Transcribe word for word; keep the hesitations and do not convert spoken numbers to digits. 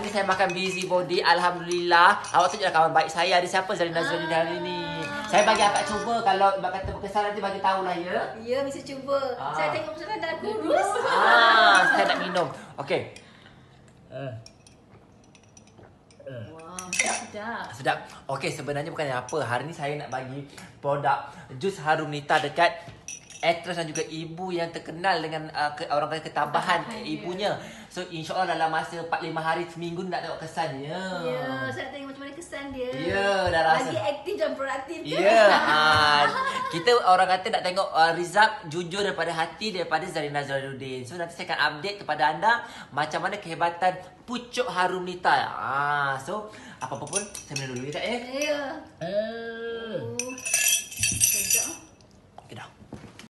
ni saya makan busy body. Alhamdulillah. Awak tu je kawan baik saya. Ada siapa Zarina Zarina hari ni? Saya bagi akak cuba. Kalau Mbak kata berkesan nanti bagi tahulah ya. Ya, mesti cuba. Ah. Saya tengok macam dah kurus. Ah, saya nak minum. Okey. Uh. Uh. Wah, sedap. Sedap. Okey, sebenarnya bukan apa. Hari ni saya nak bagi produk jus harum Nita dekat aktris dan juga ibu yang terkenal dengan uh, ke, orang kata ketabahan Ketabahan, ibunya. So insya-Allah dalam masa empat lima hari seminggu nak tengok kesannya. Ya, saya tengok macam mana kesan dia. Ya, dah rasa. Lagi aktif dan proaktif. Ya, uh, kita orang kata nak tengok uh, result jujur daripada hati daripada Zarina Zainuddin. So nanti saya akan update kepada anda macam mana kehebatan pucuk harum Nita. Ah, so apa-apa pun saya minum dulu ya, Kak, eh. Ya. Uh.